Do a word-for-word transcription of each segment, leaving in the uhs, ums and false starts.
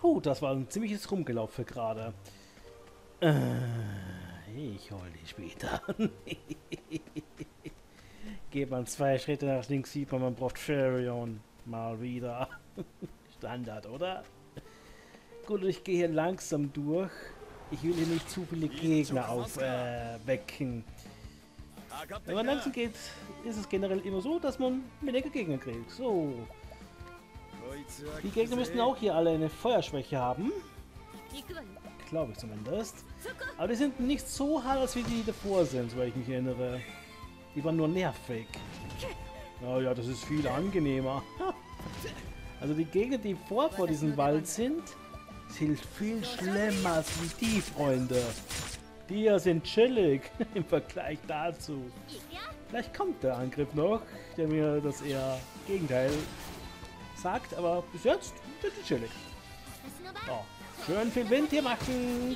Oh, das war ein ziemliches Rumgelauf für gerade. Äh, ich hol die später. Geht man zwei Schritte nach links, sieht man, man braucht Furion. Mal wieder. Standard, oder? Gut, ich gehe hier langsam durch. Ich will hier nicht zu viele Gegner aufwecken. Äh, Wenn man langsam geht, ist es generell immer so, dass man weniger Gegner kriegt. So. Die Gegner müssten auch hier alle eine Feuerschwäche haben. Glaube ich zumindest. Aber die sind nicht so hart, als wie die davor sind, soweit ich mich erinnere. Die waren nur nervig. Oh ja, das ist viel angenehmer. Also die Gegner, die vor, vor diesem Wald sind, sind viel schlimmer als die Freunde. Die hier sind chillig im Vergleich dazu. Vielleicht kommt der Angriff noch, der mir das eher Gegenteil sagt, aber bis jetzt sind die chillig. Oh, schön viel Wind hier machen.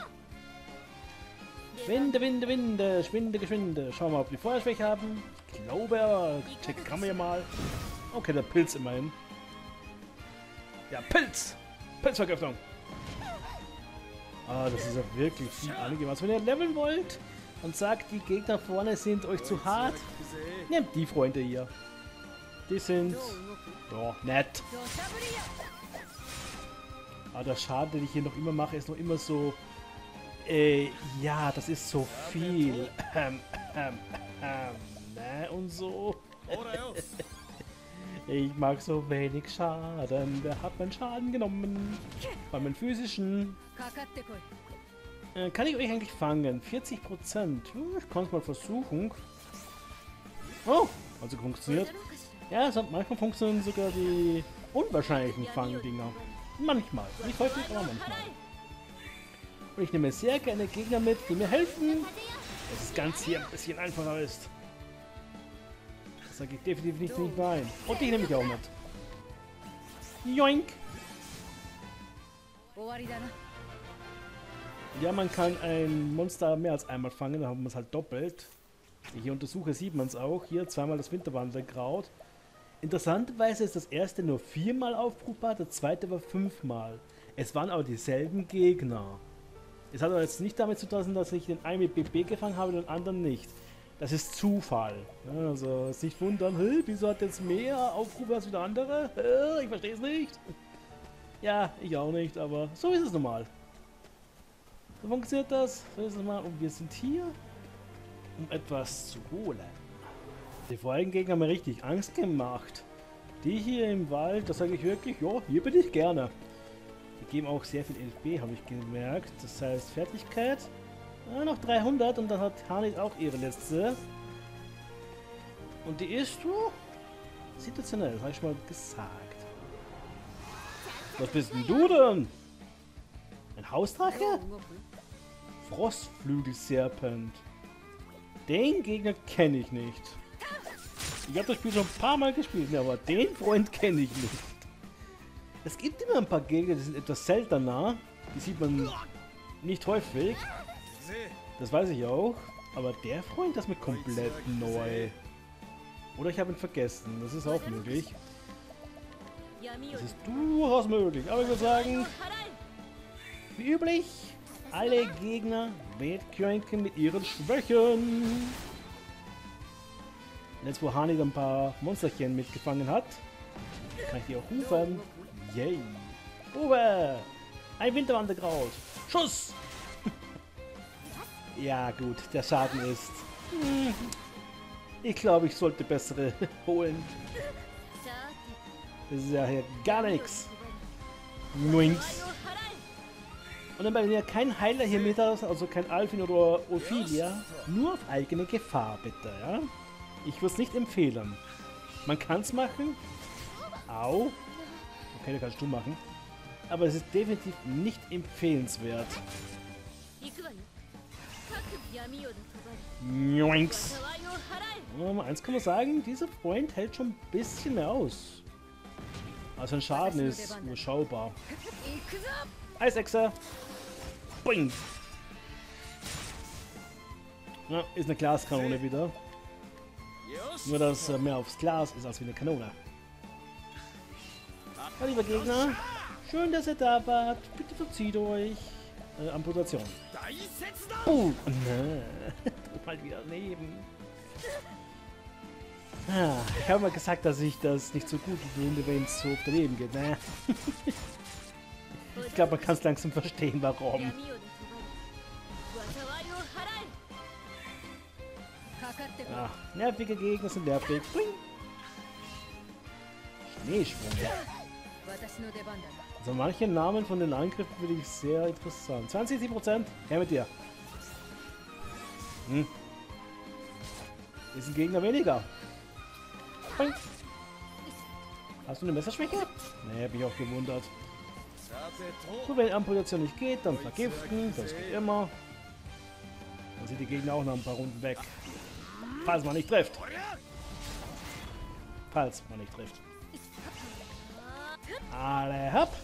Winde, Winde, Winde, Schwinde, Geschwinde. Schauen wir mal, ob die Feuerschwäche haben. Ich glaube, aber checken kann man ja mal. Okay, der Pilz immerhin. Ja, Pilz! Pilzvergiftung! Ah, das ist ja wirklich viel angenehm. Also wenn ihr leveln wollt und sagt, die Gegner vorne sind euch zu hart, nehmt die Freunde hier. Die sind doch nett. Aber der Schaden, den ich hier noch immer mache, ist noch immer so... Äh, ja, das ist so viel. Ähm, ähm, ähm, ne, und so. Ich mag so wenig Schaden. Wer hat meinen Schaden genommen? Bei meinem physischen. Äh, kann ich euch eigentlich fangen? vierzig Prozent. Hm, ich kann es mal versuchen. Oh, also funktioniert. Ja, also manchmal funktionieren sogar die unwahrscheinlichen Fangdinger. Manchmal. Nicht häufig, aber manchmal. Und ich nehme sehr gerne Gegner mit, die mir helfen, dass das Ganze hier ein bisschen einfacher ist. Das sage ich definitiv nicht, nicht nein. Und die nehme ich auch mit. Joink! Ja, man kann ein Monster mehr als einmal fangen, dann haben wir es halt doppelt. Wenn ich hier untersuche, sieht man es auch. Hier zweimal das Winterwanderkraut. Interessanterweise ist das erste nur viermal aufrufbar, der zweite war fünfmal. Es waren aber dieselben Gegner. Es hat aber jetzt nicht damit zu tun, dass ich den einen mit B B gefangen habe und den anderen nicht. Das ist Zufall. Ja, also nicht wundern, hey, wieso hat jetzt mehr Aufrufe als wie der andere? Äh, ich verstehe es nicht. Ja, ich auch nicht, aber so ist es normal. So funktioniert das. So ist es mal. Und wir sind hier, um etwas zu holen. Die vorigen Gegner haben mir richtig Angst gemacht. Die hier im Wald, das sage ich wirklich, ja, hier bin ich gerne. Die geben auch sehr viel L P, habe ich gemerkt. Das heißt Fertigkeit. Ja, noch dreihundert und dann hat Hanit auch ihre letzte. Und die ist oh, situationell, habe ich mal gesagt. Was bist denn du denn? Ein Hausdrache? Frostflügelserpent. Den Gegner kenne ich nicht. Ich habe das Spiel schon ein paar Mal gespielt, aber den Freund kenne ich nicht. Es gibt immer ein paar Gegner, die sind etwas seltener. Die sieht man nicht häufig. Das weiß ich auch. Aber der Freund, das ist mir komplett neu. Oder ich habe ihn vergessen. Das ist auch möglich. Das ist durchaus möglich. Aber ich würde sagen, wie üblich, alle Gegner wegkränken mit ihren Schwächen. Und jetzt, wo Hani ein paar Monsterchen mitgefangen hat, kann ich die auch rufen. Yay! Uwe! Ein Winterwanderkraut! Schuss! Ja gut, der Schaden ist... Hm, ich glaube, ich sollte bessere holen. Das ist ja hier gar nichts. Nuinks. Und dann, wenn ihr kein Heiler hier mit habt, also kein Alfin oder Ophilia, nur auf eigene Gefahr bitte, ja? Ich würde es nicht empfehlen. Man kann es machen. Au. Okay, da kannst du machen. Aber es ist definitiv nicht empfehlenswert. Joinks. Aber eins kann man sagen, dieser Freund hält schon ein bisschen mehr aus. Also ein Schaden ist überschaubar. Eisechse. Boing. Ja, ist eine Glaskanone wieder. Nur, dass er mehr aufs Glas ist als wie eine Kanone. Ja, lieber Gegner, Schön, dass ihr da wart. Bitte verzieht euch. Äh, Amputation. Oh, ne. Mal wieder daneben. Ah, ich habe mal gesagt, dass ich das nicht so gut finde, wenn es so oft daneben geht, ne? Ich glaube, man kann es langsam verstehen, warum. Ah, nervige Gegner sind nervig. Schneesprung. Also manche Namen von den Angriffen finde ich sehr interessant. zwanzig Prozent? Her mit dir. Hm. Ist ein Gegner weniger. Boing. Hast du eine Messerschwäche? Nee, hab ich auch gewundert. So, wenn Amputation nicht geht, dann vergiften. Das geht immer. Dann sind die Gegner auch noch ein paar Runden weg. Falls man nicht trifft. Falls man nicht trifft. Alle hopp.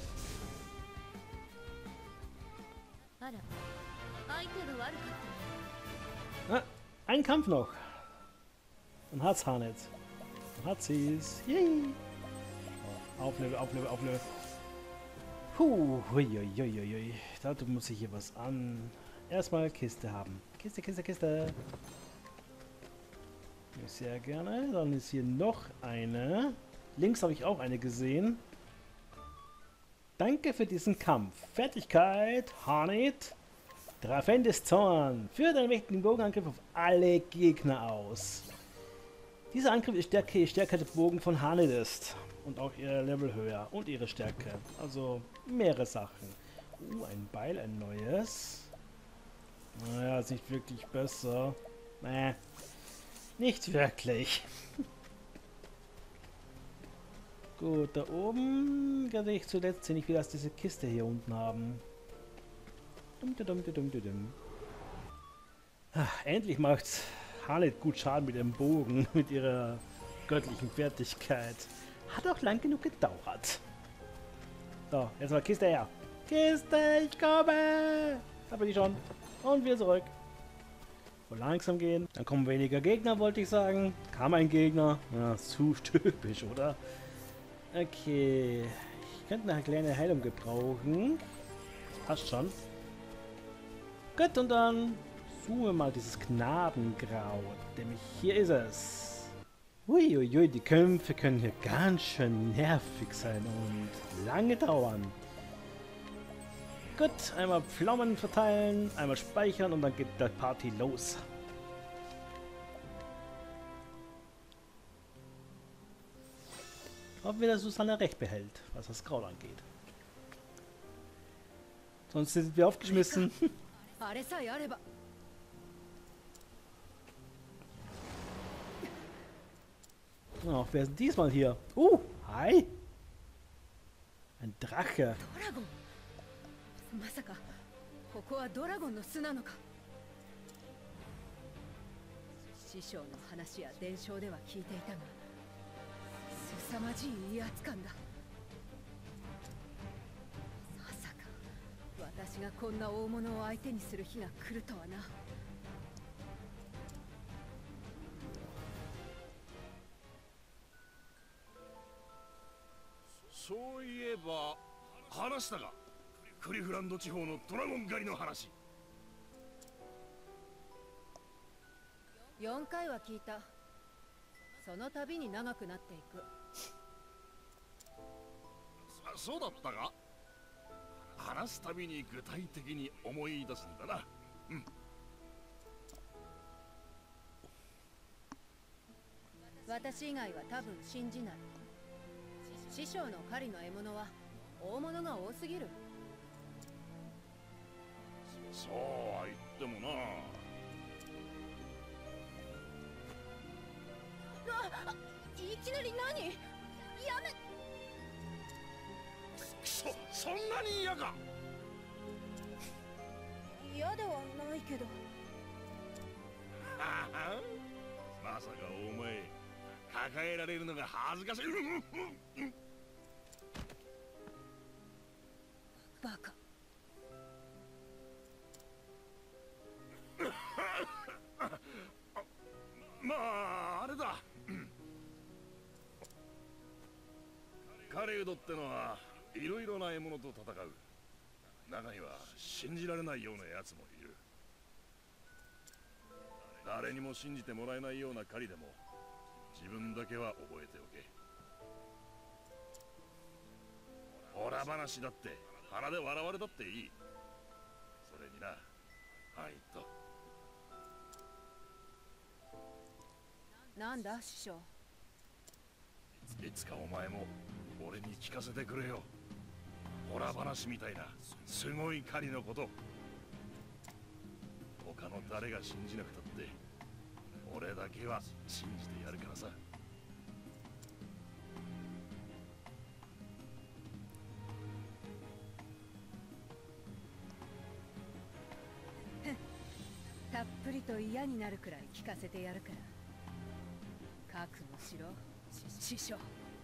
Ah, ein Kampf noch. Dann hat's Harnet. Dann hat sie's. Yay. Auflevel, Auflevel, Auflevel. Puh, huiuiuiui. Dazu muss ich hier was an. Erstmal Kiste haben. Kiste, Kiste, Kiste. Sehr gerne. Dann ist hier noch eine. Links habe ich auch eine gesehen. Danke für diesen Kampf. Fertigkeit, Harnet. Drafendes Zorn. Führt einen mächtigen Bogenangriff auf alle Gegner aus. Dieser Angriff ist stärker, je stärker der Bogen von Harnet ist. Und auch ihr Level höher. Und ihre Stärke. Also mehrere Sachen. Uh, ein Beil, ein neues. Naja, ist nicht wirklich besser. Nee. Nicht wirklich. Gut, da oben werde ich zuletzt sehen, ich will, dass diese Kiste hier unten haben. Dum, dum, dum, dum, dum. Ach, endlich macht Harnet gut Schaden mit dem Bogen, mit ihrer göttlichen Fertigkeit. Hat auch lang genug gedauert. So, jetzt mal Kiste her. Kiste, ich komme! Da bin ich schon. Und wir zurück. Wohl langsam gehen. Dann kommen weniger Gegner, wollte ich sagen. Kam ein Gegner. Ja, zu typisch, oder? Okay. Ich könnte eine kleine Heilung gebrauchen. Das passt schon. Gut, und dann suchen wir mal dieses Knabengrau. Nämlich hier ist es. Uiuiui, die Kämpfe können hier ganz schön nervig sein und lange dauern. Gut, einmal Pflaumen verteilen, einmal speichern und dann geht der Party los. Hoffen wir, dass Susanne recht behält, was das Kraut angeht. Sonst sind wir aufgeschmissen. Oh, wer ist denn diesmal hier? Uh, hi! Ein Drache. まさかここはドラゴンの巣なのか。師匠の話や伝承では聞いていたが、凄まじい威圧感だ。まさか私がこんな大物を相手にする日が来るとはな。 そういえば話したが。 クリフランド地方のドラゴン狩りの話。 よんかいは聞いた。その度に長くなっていく。 そ、そうだったか。話すたびに具体的に思い出すんだな。うん。 私以外は多分信じない。師匠の狩りの獲物は大物が多すぎる。 そうは言ってもな。 あ、いきなり何？やめ。 そ、そんなに嫌か。 嫌ではないけど。 まさかお前抱えられるのが恥ずかしい。 バカ。 まああれだ。カレウドってのはいろいろな獲物と戦う。中には信じられないようなやつもいる。誰にも信じてもらえないような狩りでも自分だけは覚えておけ。オラ話だって鼻で笑われたっていい。それにな、はいと。 なんだ師匠。 いつかお前も俺に聞かせてくれよ。オラ話みたいなすごい狩りのこと。他の誰が信じなくたって俺だけは信じてやるからさ。 たっぷりと嫌になるくらい聞かせてやるから覚悟しろ師匠。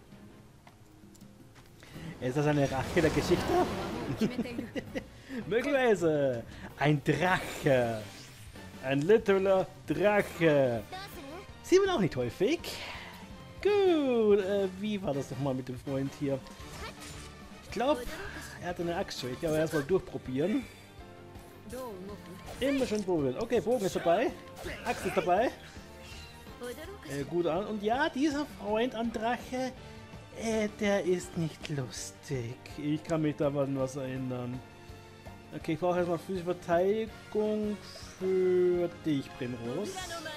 Ist das eine Rache der Geschichte? Möglicherweise ein Drache. Ein literaler Drache. Sieht man auch nicht häufig. Gut, äh, wie war das nochmal mit dem Freund hier? Ich glaube, er hat eine Axt. Ich glaube, erstmal durchprobieren. Immer schön probieren. Okay, Bogen ist dabei. Axt ist dabei. Äh, gut an. Und ja, dieser Freund an Drache, äh, der ist nicht lustig. Ich kann mich da an was erinnern. Okay, ich brauche erstmal physische Verteidigung für dich, Primrose.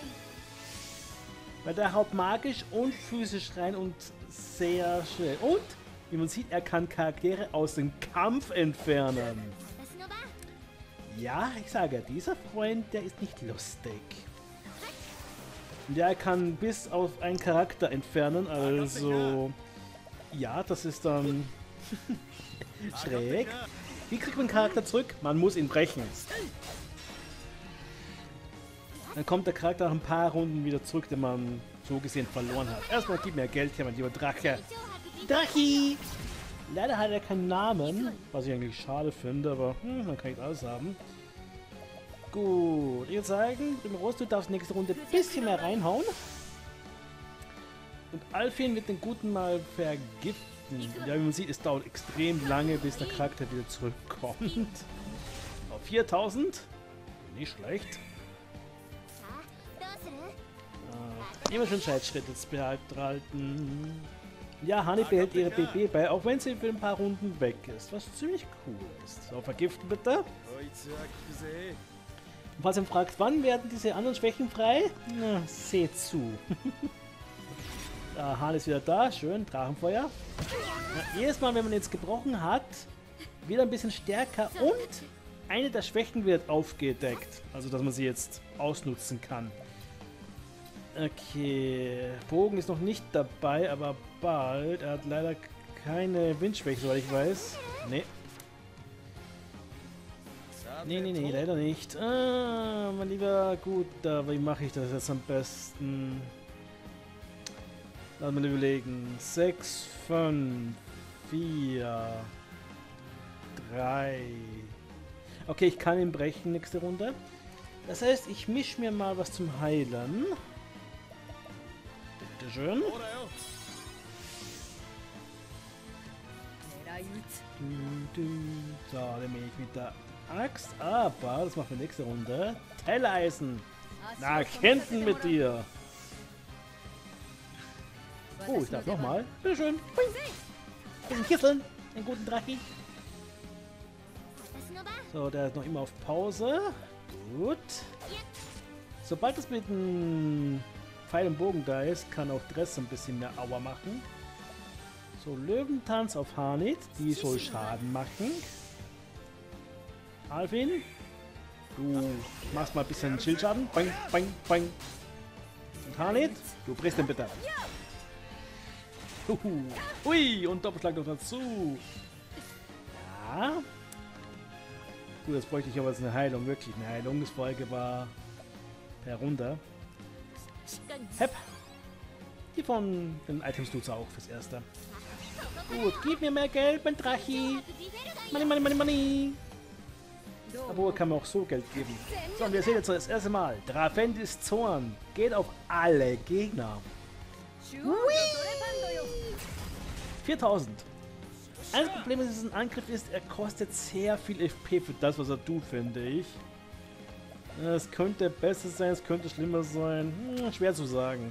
Weil der haut magisch und physisch rein und sehr schnell. Und, wie man sieht, er kann Charaktere aus dem Kampf entfernen. Ja, ich sage, dieser Freund, der ist nicht lustig. Der kann bis auf einen Charakter entfernen, also... Ja, das ist dann... schräg. Wie kriegt man einen Charakter zurück? Man muss ihn brechen. Dann kommt der Charakter nach ein paar Runden wieder zurück, den man so gesehen verloren hat. Erstmal gib mir Geld her, mein lieber Drache. Drachi! Leider hat er keinen Namen, was ich eigentlich schade finde, aber hm, man kann nicht alles haben. Gut, ich würde sagen, Primrose, du darfst nächste Runde ein bisschen mehr reinhauen. Und Alfin wird den Guten mal vergiften. Ja, wie man sieht, es dauert extrem lange, bis der Charakter wieder zurückkommt. Auf viertausend. Nicht schlecht. Äh, immer schön Schritt jetzt behalten. Ja, Honey behält ihre B B bei, auch wenn sie für ein paar Runden weg ist. Was ziemlich cool ist. So, vergiften bitte. Und falls ihr fragt, wann werden diese anderen Schwächen frei? Na, seht zu. Ah, Hahn ist wieder da, schön, Drachenfeuer. Na, jedes Mal, wenn man jetzt gebrochen hat, wird er ein bisschen stärker und eine der Schwächen wird aufgedeckt. Also, dass man sie jetzt ausnutzen kann. Okay, Bogen ist noch nicht dabei, aber bald. Er hat leider keine Windschwäche, soweit ich weiß. Nee. Nee, nee, nee, leider nicht. Ah, mein lieber, gut, aber wie mache ich das jetzt am besten? Lass mal überlegen. sechs, fünf, vier, drei. Okay, ich kann ihn brechen nächste Runde. Das heißt, ich mische mir mal was zum Heilen. Bitte schön. Du, du. So, dann bin ich mit der Axt, aber das machen wir nächste Runde. Telleisen! Na, hinten mit dir! Oh, ich darf nochmal. Bitteschön. Bisschen kitzeln. Einen guten Drachi. So, der ist noch immer auf Pause. Gut. Sobald es mit dem Pfeil und Bogen da ist, kann auch Dress ein bisschen mehr Aua machen. So, Löwentanz auf Harnit. Die soll Schaden machen. Alfin, du machst mal ein bisschen Schildschaden. Bang, bang, bang. Und Harnit, du brichst den bitte. Uhu. Ui, und Doppelschlag noch dazu. Ja. Gut, jetzt bräuchte ich aber jetzt eine Heilung. Wirklich eine Heilung. Das Folge war per Runde. Hep. Die von den Items tut's auch fürs Erste. Gut, gib mir mehr Geld, mein Drachi. Money, money, money, money. Obwohl, kann man auch so Geld geben. So, und wir sehen jetzt das erste Mal. Drafendis Zorn geht auf alle Gegner. Hui! viertausend. Ein Problem mit diesem Angriff ist, er kostet sehr viel F P für das, was er tut, finde ich. Es könnte besser sein, es könnte schlimmer sein. Hm, schwer zu sagen.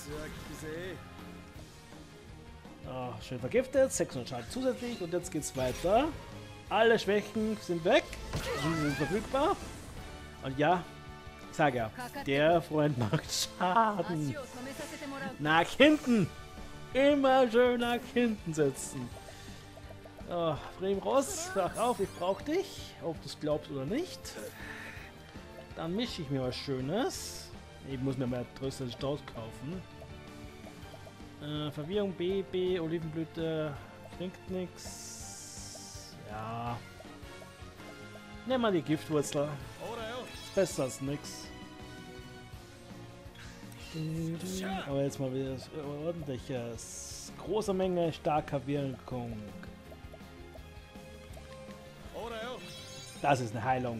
Oh, schön vergiftet, sechshundert Schaden zusätzlich und jetzt geht's weiter. Alle Schwächen sind weg, sind verfügbar. Und ja, ich sage ja, der Freund macht Schaden. Nach hinten! Immer schön nach hinten setzen. Oh, Fremros, wach auf, ich brauche dich. Ob du es glaubst oder nicht. Dann mische ich mir was Schönes. Ich muss mir mehr Tröster Strauß kaufen. Äh, Verwirrung B, B, Olivenblüte, bringt nix. Ja. Nimm mal die Giftwurzel. Ist besser als nix. Aber jetzt mal wieder ordentliches. Große Menge starker Wirkung. Das ist eine Heilung.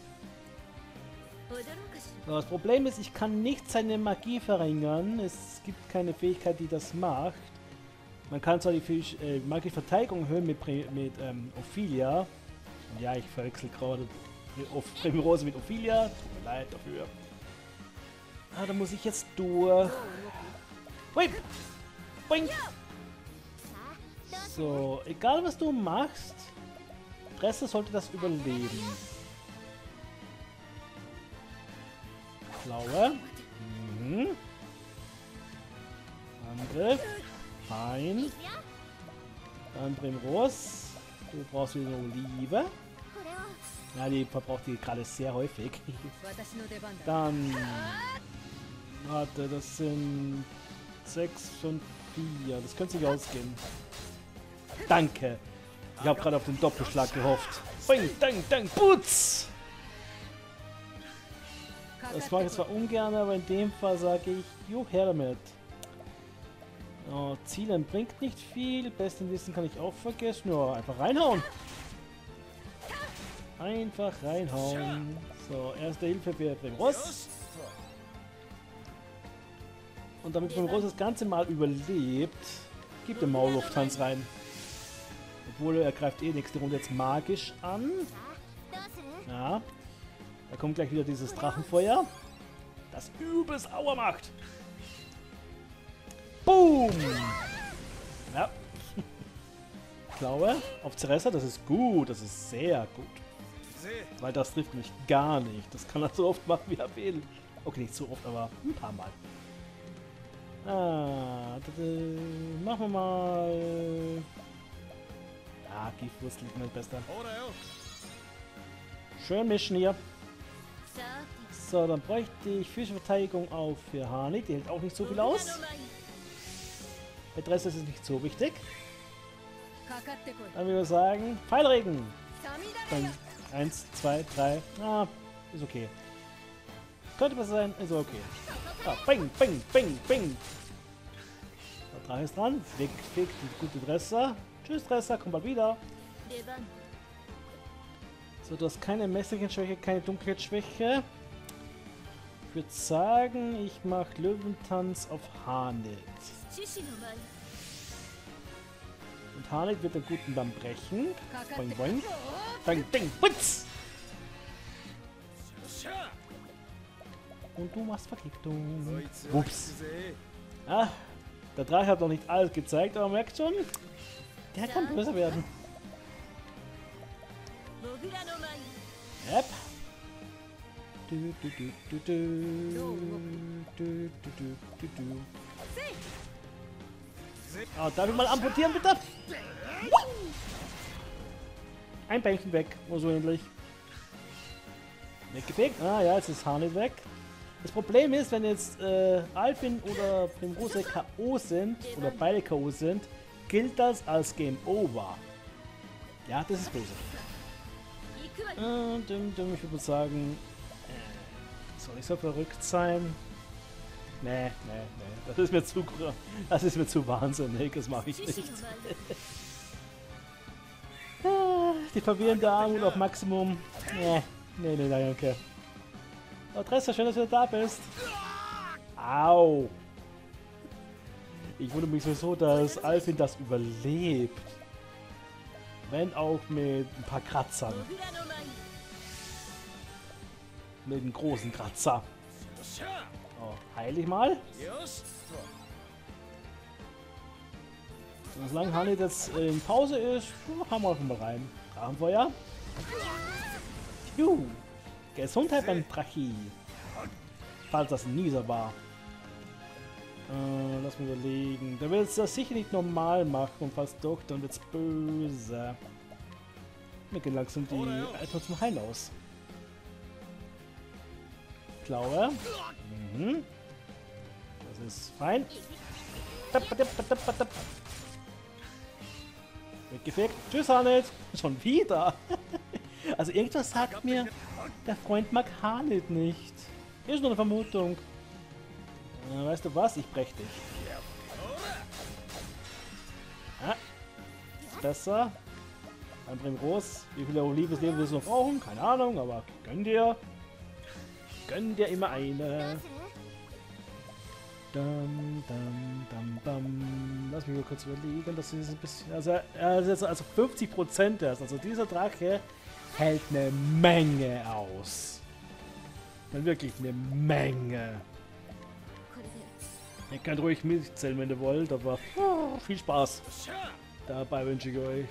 Das Problem ist, ich kann nicht seine Magie verringern. Es gibt keine Fähigkeit, die das macht. Man kann zwar die Fähig äh, magische Verteidigung erhöhen mit, mit ähm, Ophelia. Und ja, ich verwechsel gerade Primrose mit Ophelia. Tut mir leid dafür. Ah, da muss ich jetzt durch. Hui! Boing! So, egal was du machst, Presse sollte das überleben. Blaue. Mhm. Angriff. Fein. Dann Primrose. Du brauchst wieder eine Olive. Ja, die verbraucht die gerade sehr häufig. Dann. Warte, das sind sechs, fünf, vier. Das könnte sich ausgehen. Danke. Ich habe gerade auf den Doppelschlag gehofft. Bing, dang, dang, putz! Das mache ich zwar ungern, aber in dem Fall sage ich, jo, her damit. Oh, Zielen bringt nicht viel. Besten Wissen kann ich auch vergessen. Ja, einfach reinhauen. Einfach reinhauen. So, erste Hilfe für Primrose. Und damit Primrose das ganze Mal überlebt, gibt der Maulwurf-Tanz rein. Obwohl er greift eh nächste Runde jetzt magisch an. Ja. Da kommt gleich wieder dieses Drachenfeuer, das übelst Aua macht. Boom! Ja. Klaue auf Cereza, das ist gut, das ist sehr gut. Weil das trifft mich gar nicht. Das kann er so oft machen, wie er will. Okay, nicht so oft, aber ein paar Mal. Ah, machen wir mal. Ja, Giftwurzel ist mein Bester. Schön mischen hier. So, dann bräuchte ich physische Verteidigung auf für Hani. Die hält auch nicht so viel aus. Bei Dress ist es nicht so wichtig. Dann würde ich sagen, Pfeilregen. Dann eins, zwei, drei. Ah, ist okay. Könnte besser sein, ist okay. Ah, bing, bing, bing, bing. Der Drache ist dran. Weg, weg, die gute Dresser. Tschüss, Dresser, komm bald wieder. So, du hast keine Messerchenschwäche, keine Dunkelheitsschwäche. Ich würde sagen, ich mache Löwentanz auf Hanit. Und Hanit wird den guten Baum brechen. Boing, boing. Bang, ding, putz! Und du machst Vergiftung. Ups. Ah, der Drache hat noch nicht alles gezeigt, aber merkt schon, der kann böse werden. Yep. Du, du, du, du, du. Du, du, du, du, du. Oh, darf ich mal amputieren, bitte? Ein Bänkchen weg, oder so ähnlich. Weggefegt. Ah ja, jetzt ist Hanit weg. Das Problem ist, wenn jetzt äh, Alfin oder Primrose K O sind, oder beide K O sind, gilt das als Game Over. Ja, das ist böse. Äh, dum, dum, ich würde sagen, äh, soll ich so verrückt sein? Nee, nee, nee, das ist mir zu, das ist mir zu wahnsinnig, das mache ich nicht. Die verwirrende Armut auf Maximum. Nee, nee, nee, danke. Oh, Dresser, schön, dass du da bist. Au. Ich wundere mich sowieso, dass Alfin das überlebt. Wenn auch mit ein paar Kratzern. Mit einem großen Kratzer. Oh, heil ich mal. Und solange Hanit jetzt in Pause ist, haben wir einfach mal rein. Drachenfeuer. Juhu. Gesundheit beim Drachi. Falls das ein Nieser war. Äh, lass mich überlegen. Der will es das sicher nicht normal machen und falls doch, dann wird's böse. Mir gehen langsam die Alter zum Heilen aus. Ich glaube. Mhm. Das ist fein. Weggefegt. Tschüss, Hanit. Schon wieder. Also irgendwas sagt mir, der Freund mag Hanit nicht. Ist nur eine Vermutung. Äh, weißt du was? Ich brech dich. Ja. Ist besser. Dann bring groß. Wie viel Liebesleben willst du noch brauchen? Keine Ahnung, aber gönn dir. Gönn dir immer eine. Dum, dum, dum, dum. Lass mich mal kurz überlegen. Das ist ein bisschen. Also, er ist jetzt also fünfzig Prozent erst. Also dieser Drache hält eine Menge aus. Wirklich eine Menge. Ihr könnt ruhig mitzählen, wenn ihr wollt, aber oh, viel Spaß. Dabei wünsche ich euch.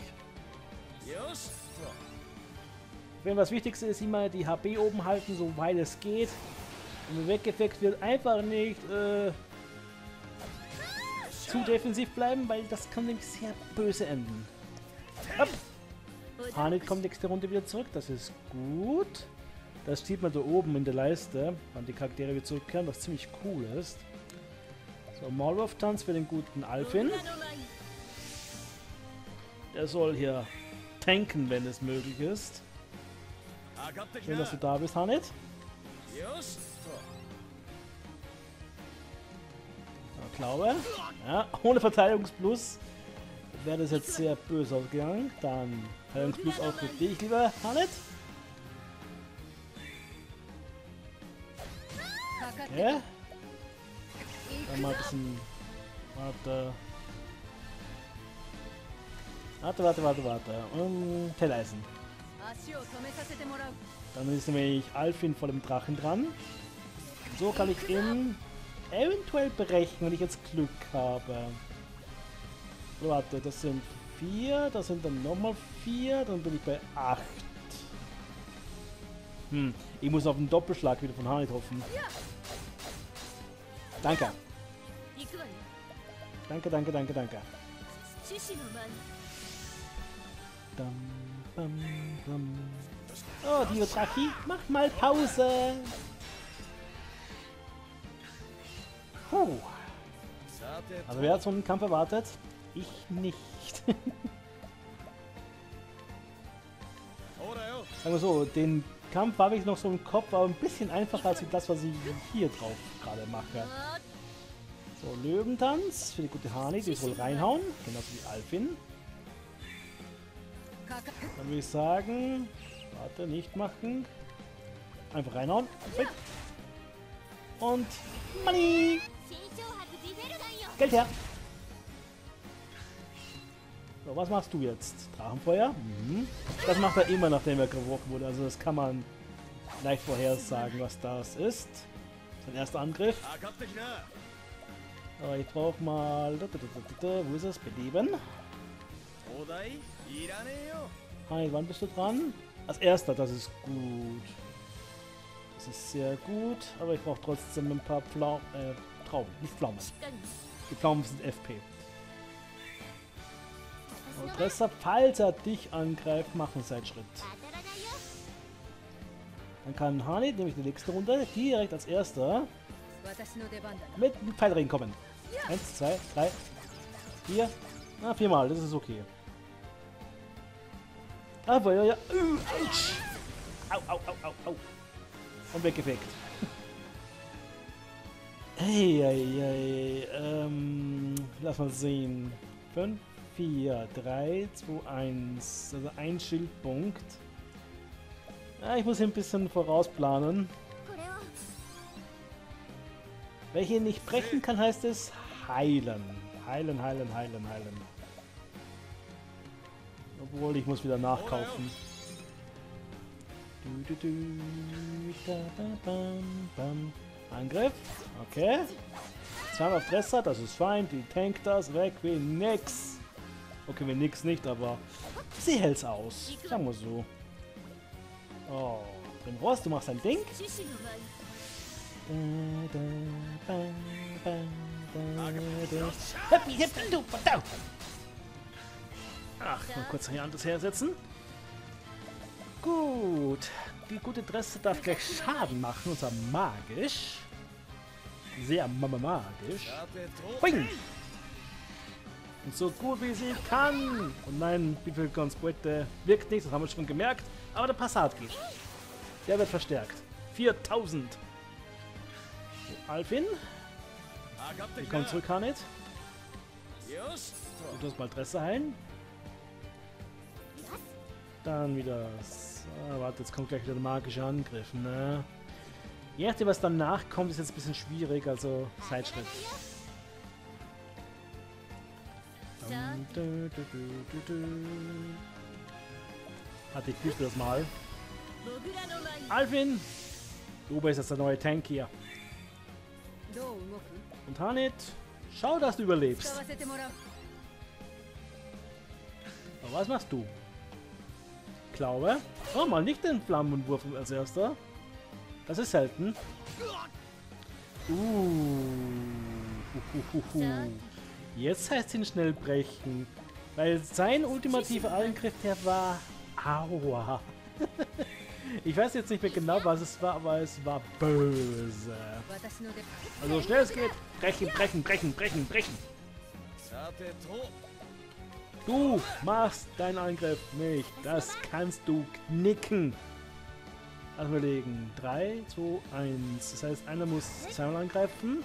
Wenn was Wichtigste ist, immer die H P oben halten, soweit es geht. Wenn man weggefeckt wird, einfach nicht äh, zu defensiv bleiben, weil das kann nämlich sehr böse enden. Hopp. Hanit kommt nächste Runde wieder zurück, das ist gut. Das sieht man da oben in der Leiste, wann die Charaktere wieder zurückkehren, was ziemlich cool ist. So, Maulwurf-Tanz für den guten Alfin. Der soll hier tanken, wenn es möglich ist. Schön, dass du da bist, Hanit. Ich glaube, ja, ohne Verteidigungsplus wäre das jetzt sehr böse ausgegangen. Dann Verteidigungsplus auch für dich, lieber Hanit. Okay. Dann mal ein bisschen. Warte. Warte, warte, warte, warte. Und Telleisen. Dann ist nämlich Alfin vor dem Drachen dran. So kann ich ihn eventuell brechen, wenn ich jetzt Glück habe. So, warte, das sind vier, das sind dann nochmal vier, dann bin ich bei acht. Hm, ich muss auf den Doppelschlag wieder von Hanit hoffen. Danke. Danke, danke, danke, danke. Dum, bum, bum. Oh, Dio Drachi, mach mal Pause. Puh. Also wer hat so einen Kampf erwartet? Ich nicht. Sagen wir so, den Kampf habe ich noch so im Kopf, aber ein bisschen einfacher als das, was ich hier drauf gerade mache. So, Löwentanz für die gute Hanit, die soll reinhauen, genauso wie Alfin. Dann würde ich sagen, warte, nicht machen. Einfach reinhauen. Und Money! Geld her! So, was machst du jetzt? Drachenfeuer? Mhm. Das macht er immer, nachdem er geworfen wurde. Also das kann man leicht vorhersagen, was das ist. Sein erster Angriff. Aber ich brauche mal... Wo ist es? Beleben. Hi, wann bist du dran? Als erster, das ist gut. Das ist sehr gut, aber ich brauche trotzdem ein paar Pflaumen, äh, Trauben, nicht Pflaumen. Die Pflaumen sind F P. Und deshalb, falls er dich angreift, machen einen Seitschritt. Dann kann Hanit, nämlich die nächste Runde, direkt als erster mit dem Pfeilring kommen. Eins, zwei, drei, vier. Ah, viermal, das ist okay. Aber ja, ja. Uh, au, au, au, au, au. Und weggefegt. Hey, hey, hey. Ähm, lass mal sehen. fünf, vier, drei, zwei, eins. Also ein Schildpunkt. Ja, ich muss hier ein bisschen vorausplanen. Welche nicht brechen kann, heißt es heilen. Heilen, heilen, heilen, heilen. Obwohl, ich muss wieder nachkaufen. Du, du, du, da, da, bam, bam. Angriff. Okay. Zweimal auf Dresser, das ist fein. Die tankt das weg wie nix. Okay, wie nix nicht, aber sie hält's aus. Sagen wir so. Oh, Primrose, du machst dein Ding. Happy, happy, du, verdammt. Ach, mal kurz hier anders hersetzen. Gut. Die gute Dresse darf gleich Schaden machen, und zwar magisch. Sehr magisch. Boing! Und so gut wie sie kann. Und nein, Bifilkons Beute wirkt nicht, das haben wir schon gemerkt. Aber der Passat geht. Der wird verstärkt. viertausend. So, Alfin. Willkommen zurück, Hanit. Du hast mal Dresse heilen. Dann wieder. Ah, warte, jetzt kommt gleich wieder der magische Angriff, ne? Je nachdem, was danach kommt, ist jetzt ein bisschen schwierig, also Zeitschritt. Dum, du, du, du, du, du. Warte, ich prüfe das mal. Alfin! Du bist jetzt der neue Tank hier. Und Hanit, schau, dass du überlebst. Aber was machst du? Ich glaube. Oh, mal nicht den Flammenwurf als erster. Das ist selten. Uh. Uhuhuhu. Jetzt heißt ihn schnell brechen. Weil sein ultimativer Angriff, der war... Aua. Ich weiß jetzt nicht mehr genau, was es war, aber es war böse. Also schnell es geht. Brechen, brechen, brechen, brechen, brechen. Du machst deinen Angriff nicht. Das kannst du knicken. Lass mal legen. drei, zwei, eins. Das heißt, einer muss zweimal angreifen.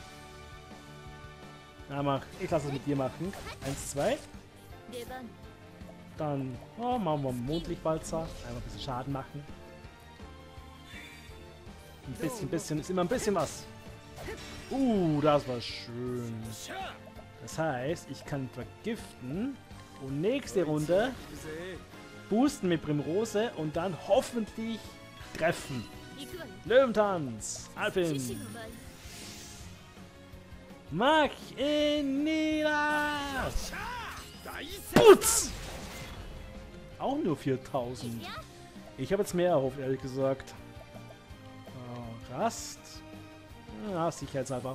Na, mach. Ich lasse es mit dir machen. eins, zwei. Dann oh, machen wir einen Mondlichtwalzer. Einmal ein bisschen Schaden machen. Ein bisschen, bisschen. Ist immer ein bisschen was. Uh, das war schön. Das heißt, ich kann vergiften. Und nächste Runde boosten mit Primrose und dann hoffentlich treffen. Löwentanz. Alfin. Mach ihn nieder. Putz. Auch nur viertausend. Ich habe jetzt mehr erhofft, ehrlich gesagt. Oh, Rast. Ja, sicherheitshalber.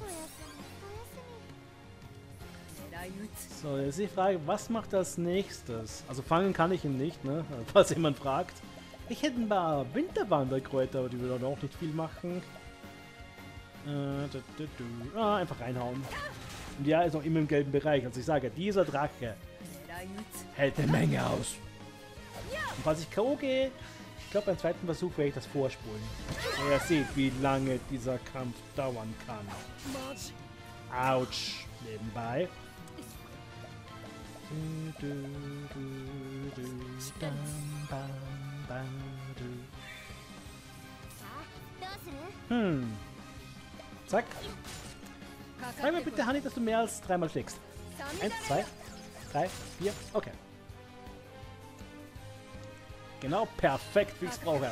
So, jetzt die Frage, was macht als nächstes? Also fangen kann ich ihn nicht, ne? Falls jemand fragt. Ich hätte ein paar Winterwanderkräuter, aber die würden auch nicht viel machen. Äh, du, du, du. Ah, einfach reinhauen. Und ja, ist noch immer im gelben Bereich. Also ich sage, dieser Drache hält eine Menge aus. Und falls ich K O gehe, ich glaube beim zweiten Versuch werde ich das vorspulen. Und ihr seht, wie lange dieser Kampf dauern kann. Autsch. Nebenbei. Hm. Zack. Sag mir bitte, Hanni, dass du mehr als dreimal schlägst. Eins, zwei, drei, vier. Okay. Genau perfekt, wie ich es brauche.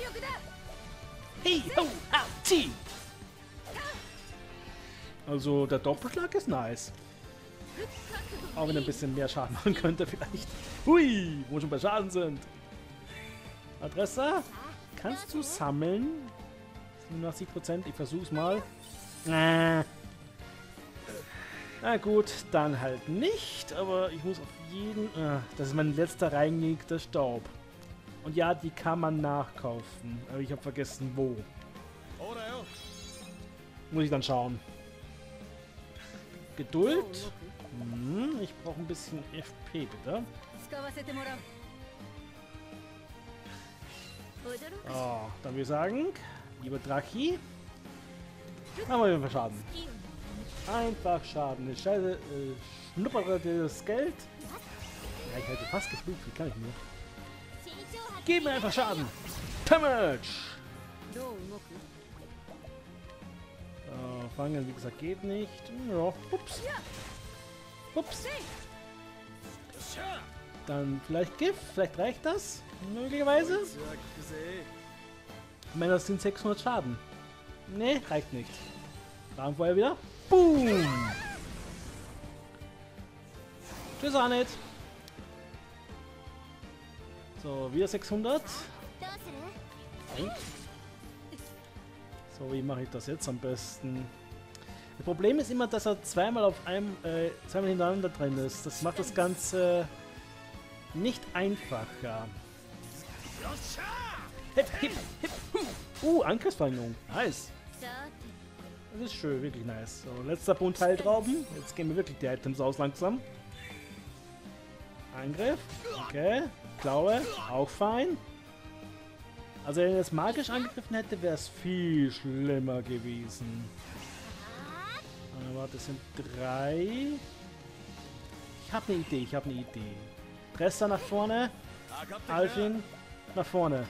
Hey, ho, au, zieh! Also der Doppelschlag ist nice. Auch wenn er ein bisschen mehr Schaden machen könnte vielleicht. Hui, wo wir schon bei Schaden sind. Adresse, kannst du sammeln? siebenundachtzig Prozent, ich versuch's mal. Na gut, dann halt nicht, aber ich muss auf jeden... Ah, das ist mein letzter reingelegter Staub. Und ja, die kann man nachkaufen, aber ich habe vergessen wo. Muss ich dann schauen. Geduld. Hm, ich brauche ein bisschen F P, bitte. Oh, dann würde ich sagen, lieber Drachi, machen wir einfach Schaden. Einfach Schaden. Ich scheiße, äh, schnuppere das Geld. Ja, ich hätte fast geflucht, wie kann ich nur? Gib mir einfach Schaden. Damage! Uh, fangen, wie gesagt, geht nicht. Ja, ups. Ups. Dann vielleicht Gift, vielleicht reicht das, möglicherweise. Ich meine, das sind sechshundert Schaden. Nee, reicht nicht. Dann vorher wieder. Boom! Tschüss, Arnett. So, wieder sechshundert. So, wie mache ich das jetzt am besten? Das Problem ist immer, dass er zweimal auf einem, äh, zweimal hintereinander drin ist. Das macht das Ganze nicht einfacher. Hip, hip, hip. Uh, Angriffsverringerung. Nice. Das ist schön, wirklich nice. So, letzter Punkt Heiltrauben. Jetzt gehen wir wirklich die Items aus langsam. Angriff. Okay. Klaue. Auch fein. Also wenn er jetzt magisch angegriffen hätte, wäre es viel schlimmer gewesen. Ah, warte, das sind drei. Ich habe eine Idee, ich habe eine Idee. Tressa nach vorne. Alfin nach vorne.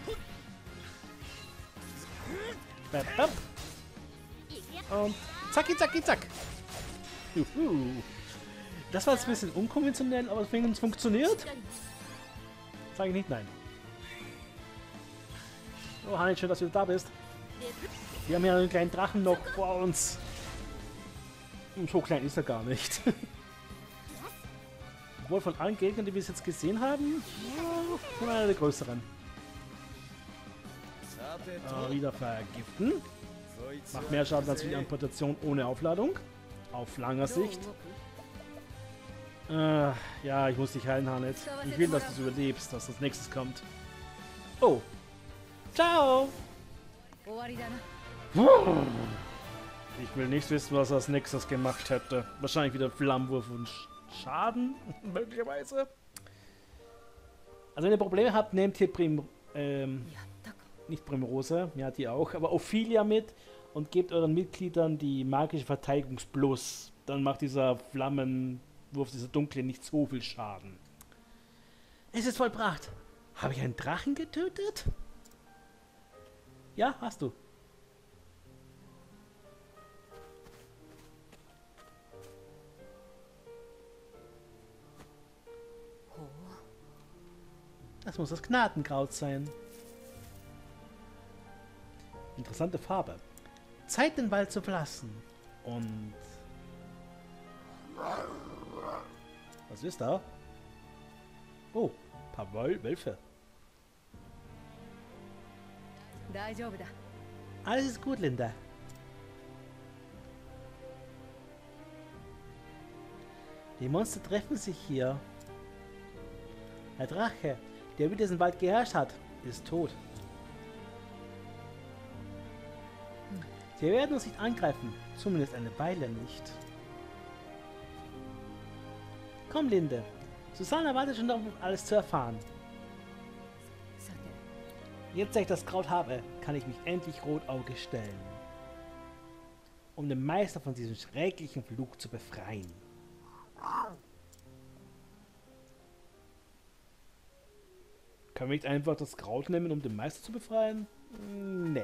Bap, bap. Und zacki, zacki, zack. Juhu. Das war jetzt ein bisschen unkonventionell, aber es wenigstens funktioniert. Sage ich nicht nein. Oh, Hanni, schön, dass du da bist. Wir haben hier einen kleinen Drachen noch vor uns. Und so klein ist er gar nicht. Obwohl von allen Gegnern, die wir jetzt gesehen haben, ja, einer der größeren. Äh, wieder vergiften. Macht mehr Schaden als die Amputation ohne Aufladung. Auf langer Sicht. Äh, ja, ich muss dich heilen, Hannet. Ich will, dass du es überlebst, dass das nächstes kommt. Oh. Ciao. Ich will nicht wissen, was er als nächstes gemacht hätte. Wahrscheinlich wieder Flammenwurf und Schaden, möglicherweise. Also wenn ihr Probleme habt, nehmt hier Prim... Ähm, nicht Primrose, ja die auch, aber Ophelia mit und gebt euren Mitgliedern die magische Verteidigungs Plus. Dann macht dieser Flammenwurf, dieser dunkle, nicht so viel Schaden. Es ist vollbracht. Habe ich einen Drachen getötet? Ja, hast du. Das muss das Gnadenkraut sein. Interessante Farbe. Zeit, den Wald zu verlassen. Und... Was ist da? Oh, ein paar Wöl Wölfe. Alles ist gut, Linda. Die Monster treffen sich hier. Der Drache, der über diesen Wald geherrscht hat, ist tot. Sie werden uns nicht angreifen, zumindest eine Weile nicht. Komm, Linde. Susanna wartet schon darauf, alles zu erfahren. Jetzt, da ich das Kraut habe, kann ich mich endlich Rotauge stellen. Um den Meister von diesem schrecklichen Fluch zu befreien. Können wir nicht einfach das Kraut nehmen, um den Meister zu befreien? Nee.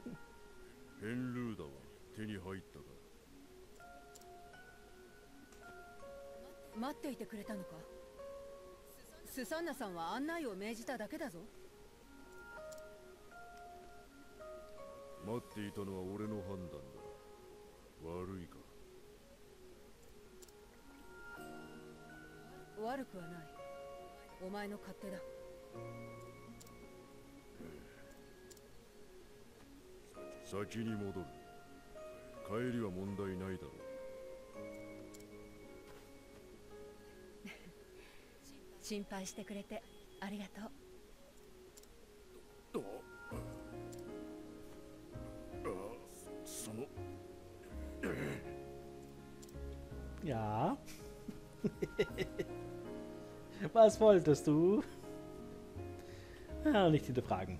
Ja. Was wolltest du? Ja, nicht hinterfragen.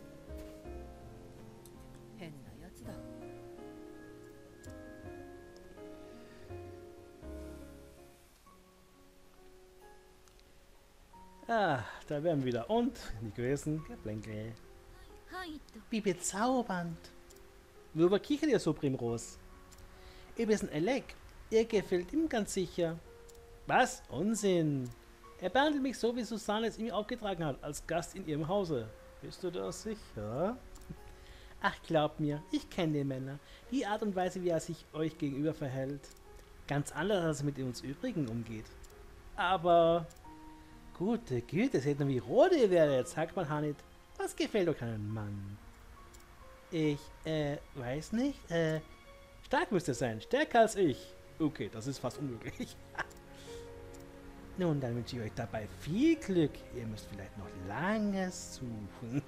Ah, da wären wir wieder. Und nicht gewesen. Geplänkel. Wie bezaubernd. Worüber kichert ihr so, Primrose? Ihr bist ein Elec. Ihr gefällt ihm ganz sicher. Was? Unsinn. Er behandelt mich so, wie Susanne es ihm aufgetragen hat, als Gast in ihrem Hause. Bist du da sicher? Ach, glaub mir, ich kenne den Männer. Die Art und Weise, wie er sich euch gegenüber verhält. Ganz anders, als er mit uns übrigen umgeht. Aber... Gute Güte, seht nur, wie rot ihr werdet. Sagt mal, Hanit, was gefällt euch an einem Mann? Ich, äh, weiß nicht. Äh, stark müsst ihr sein. Stärker als ich. Okay, das ist fast unmöglich. Nun, dann wünsche ich euch dabei viel Glück. Ihr müsst vielleicht noch lange suchen.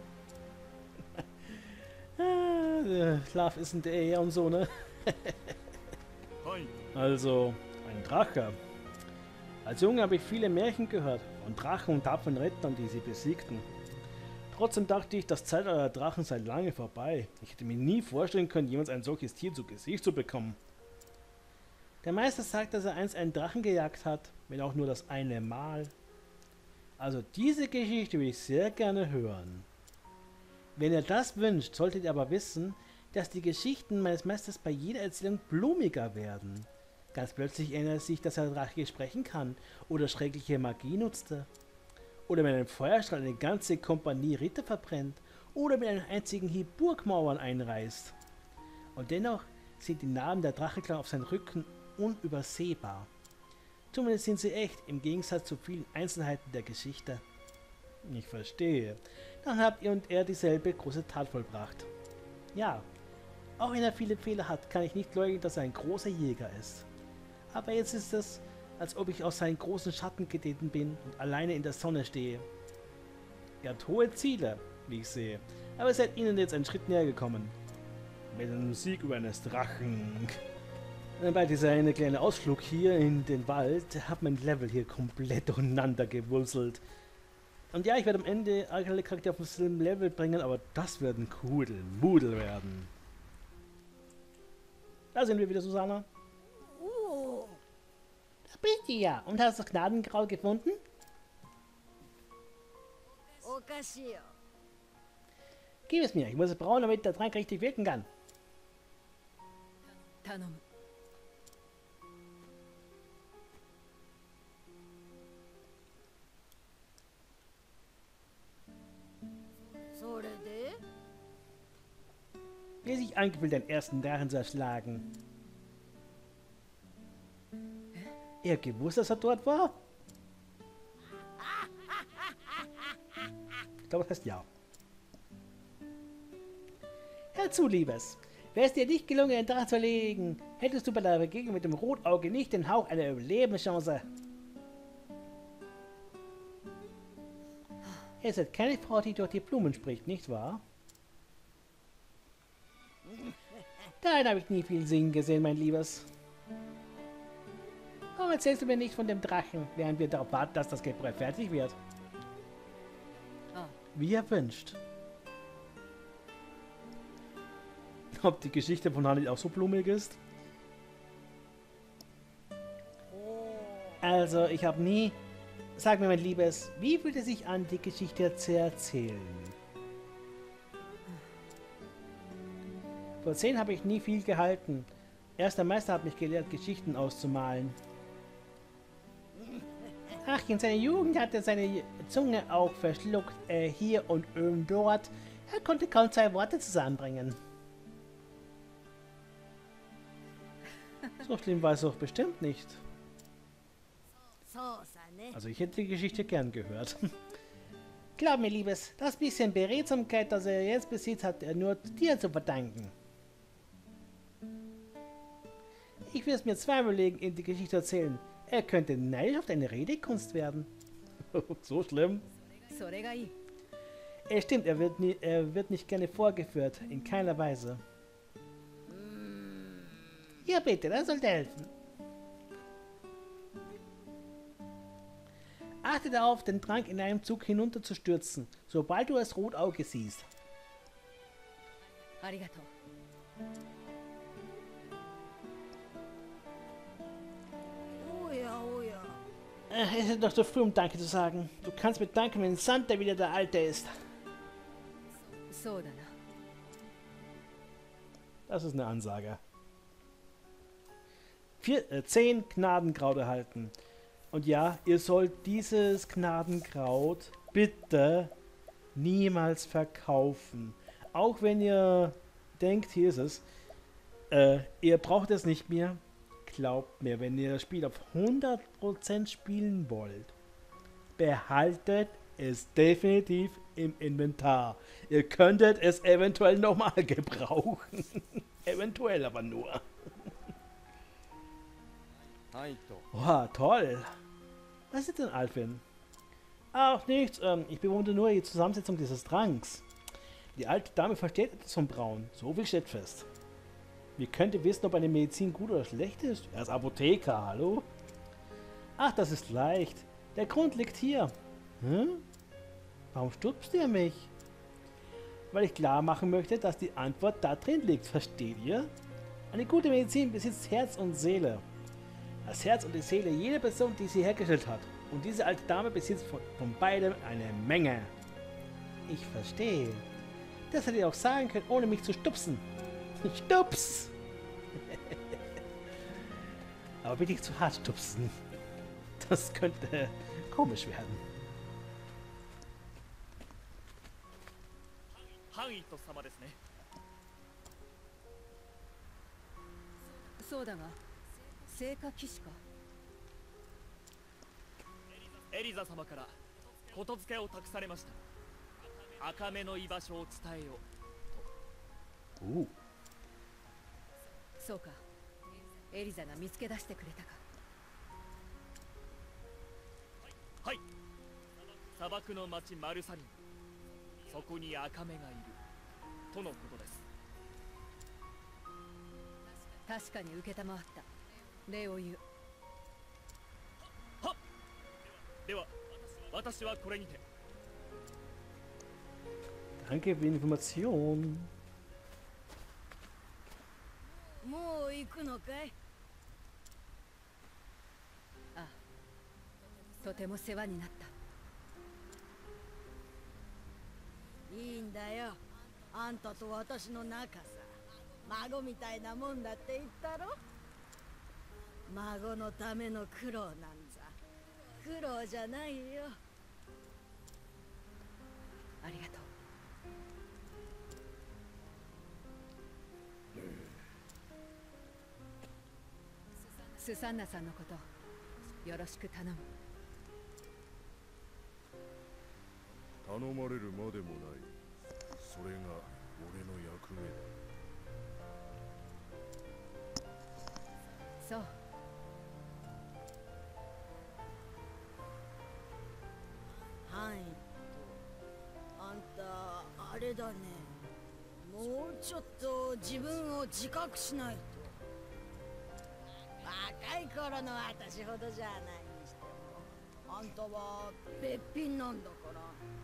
ah, Love isn't there und so, ne? Also, ein Drache. Als Junge habe ich viele Märchen gehört, von Drachen und tapferen Rittern, die sie besiegten. Trotzdem dachte ich, das Zeitalter der Drachen sei lange vorbei. Ich hätte mir nie vorstellen können, jemals ein solches Tier zu Gesicht zu bekommen. Der Meister sagt, dass er einst einen Drachen gejagt hat, wenn auch nur das eine Mal. Also diese Geschichte will ich sehr gerne hören. Wenn ihr das wünscht, solltet ihr aber wissen, dass die Geschichten meines Meisters bei jeder Erzählung blumiger werden. Ganz plötzlich erinnert sich, dass der Drache sprechen kann oder schreckliche Magie nutzte. Oder mit einem Feuerstrahl eine ganze Kompanie Ritter verbrennt oder mit einem einzigen Hieb Burgmauern einreißt. Und dennoch sind die Narben der Drachenklau auf seinem Rücken unübersehbar. Zumindest sind sie echt, im Gegensatz zu vielen Einzelheiten der Geschichte. Ich verstehe. Dann habt ihr und er dieselbe große Tat vollbracht. Ja, auch wenn er viele Fehler hat, kann ich nicht leugnen, dass er ein großer Jäger ist. Aber jetzt ist es, als ob ich aus seinen großen Schatten getreten bin und alleine in der Sonne stehe. Ihr habt hohe Ziele, wie ich sehe, aber ihr seid ihnen jetzt einen Schritt näher gekommen. Mit dem Sieg über eines Drachen. Bei dieser eine kleine Ausflug hier in den Wald hat mein Level hier komplett durcheinander gewurzelt. Und ja, ich werde am Ende alle Charaktere auf demselben Level bringen, aber das wird ein Kudelmudel werden. Da sind wir wieder, Susanna. Oh. Da bist du ja. Und hast du das Gnadengrau gefunden? Gib es mir, ich muss es brauen, damit der Trank richtig wirken kann. Wie er sich angefühlt, den ersten Drachen zu erschlagen. Er gewusst, dass er dort war? Ich glaube, das heißt ja. Hör zu, Liebes. Wäre es dir nicht gelungen, den Drachen zu erlegen, hättest du bei der Begegnung mit dem Rotauge nicht den Hauch einer Überlebenschance. Ihr seid keine Frau, die durch die Blumen spricht, nicht wahr? Darin habe ich nie viel Sinn gesehen, mein Liebes. Warum erzählst du mir nicht von dem Drachen, während wir darauf warten, dass das Gebräu fertig wird? Wie ihr wünscht. Ob die Geschichte von Hanit auch so blumig ist? Also, ich habe nie... Sag mir, mein Liebes, wie fühlt es sich an, die Geschichte zu erzählen? Vor zehn habe ich nie viel gehalten. Erst der Meister hat mich gelehrt, Geschichten auszumalen. Ach, in seiner Jugend hat er seine Zunge auch verschluckt, äh, hier und ähm, dort. Er konnte kaum zwei Worte zusammenbringen. So schlimm war es doch bestimmt nicht. Also ich hätte die Geschichte gern gehört. Glaub mir, Liebes, das bisschen Beredsamkeit, das er jetzt besitzt, hat er nur dir zu verdanken. Ich will es mir zweimal legen, in die Geschichte erzählen. Er könnte neidisch auf deine Redekunst werden. So schlimm? Es stimmt, er wird, nie, er wird nicht gerne vorgeführt. In keiner Weise. Ja bitte, das sollte helfen. Achte darauf, den Trank in einem Zug hinunterzustürzen, sobald du das Rotauge siehst. Arigato. Oh ja, oh ja. Äh, es ist noch zu früh, um Danke zu sagen. Du kannst mir danken, wenn Santa wieder der Alte ist. So, dann. Das ist eine Ansage. Vier, äh, zehn Gnadenkraut erhalten. Und ja, ihr sollt dieses Gnadenkraut bitte niemals verkaufen. Auch wenn ihr denkt, hier ist es, äh, ihr braucht es nicht mehr. Glaubt mir, wenn ihr das Spiel auf hundert Prozent spielen wollt, behaltet es definitiv im Inventar. Ihr könntet es eventuell nochmal gebrauchen. Eventuell aber nur. Oha, toll. Was ist denn, Alvin? Ach, nichts. Ähm, ich bewundere nur die Zusammensetzung dieses Tranks. Die alte Dame versteht etwas vom Brauen. So viel steht fest. Wie könnt ihr wissen, ob eine Medizin gut oder schlecht ist? Er ist Apotheker, hallo? Ach, das ist leicht. Der Grund liegt hier. Hm? Warum stupst ihr mich? Weil ich klar machen möchte, dass die Antwort da drin liegt. Versteht ihr? Eine gute Medizin besitzt Herz und Seele. Das Herz und die Seele jeder Person, die sie hergestellt hat. Und diese alte Dame besitzt von, von beidem eine Menge. Ich verstehe. Das hätte ich auch sagen können, ohne mich zu stupsen. Stups! Aber bitte nicht zu hart stupsen. Das könnte komisch werden. Soだが、聖火騎士か。 エリザ様からことづけを託されました。赤目の居場所を伝えようと。 Uh. そうか。エリザが見つけ出してくれたか。 はい。砂漠の町マルサリン。そこに赤目がいるとのことです。 確かに受けたまわった。礼を言う。 はっ。では、私はこれにて。 Danke für die Information. もう行くのかい？ああ、とても世話になった。いいんだよ。あんたと私の仲さ。孫みたいなもんだって言ったろ。孫のための苦労なんざ。苦労じゃないよ。ありがとう。スサンナさんのことよろしく頼む。 頼まれるまでもない。それが俺の役目だ。 そう。はい。あんたあれだね。もうちょっと自分を自覚しないと。若い頃の私ほどじゃないにしても、あんたはべっぴんなんだから。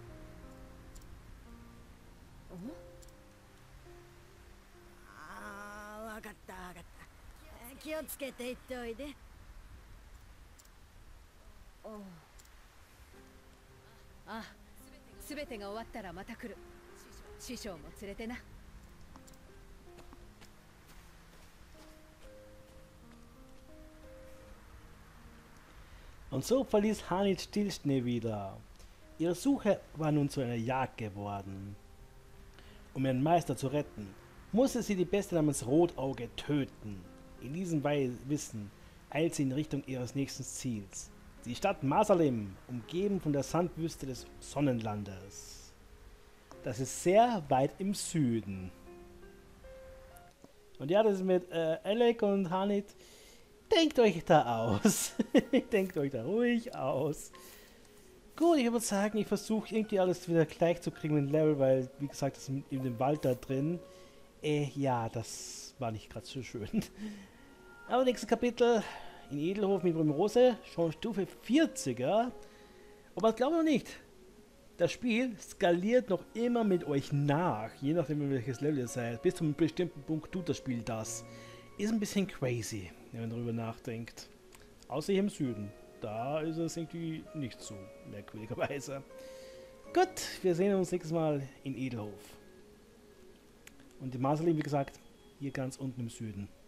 ああ、わかったわかった。気をつけて行っておいで。おう。あ、すべてが終わったらまた来る。師匠も連れてな。 Und so verließ Hanit Stillschnee wieder. Ihre Suche war nun zu einer Jagd geworden. Um ihren Meister zu retten, musste sie die Bestie namens Rotauge töten. In diesem Wissen eilt sie in Richtung ihres nächsten Ziels. Die Stadt Masalim, umgeben von der Sandwüste des Sonnenlandes. Das ist sehr weit im Süden. Und ja, das ist mit äh, Alec und Hanit. Denkt euch da aus. Denkt euch da ruhig aus. Gut, ich würde sagen, ich versuche irgendwie alles wieder gleich zu kriegen mit dem Level, weil, wie gesagt, das ist in dem Wald da drin. Äh, ja, das war nicht gerade so schön. Aber nächstes Kapitel in Edelhof mit Rose, schon Stufe vierziger. Aber das glaubt ihr noch nicht. Das Spiel skaliert noch immer mit euch nach, je nachdem welches Level ihr seid. Bis zu einem bestimmten Punkt tut das Spiel das. Ist ein bisschen crazy, wenn man darüber nachdenkt. Außer hier im Süden. Da ist es irgendwie nicht so merkwürdigerweise. Gut, wir sehen uns nächstes Mal in Edelhof. Und die Masalim, wie gesagt, hier ganz unten im Süden.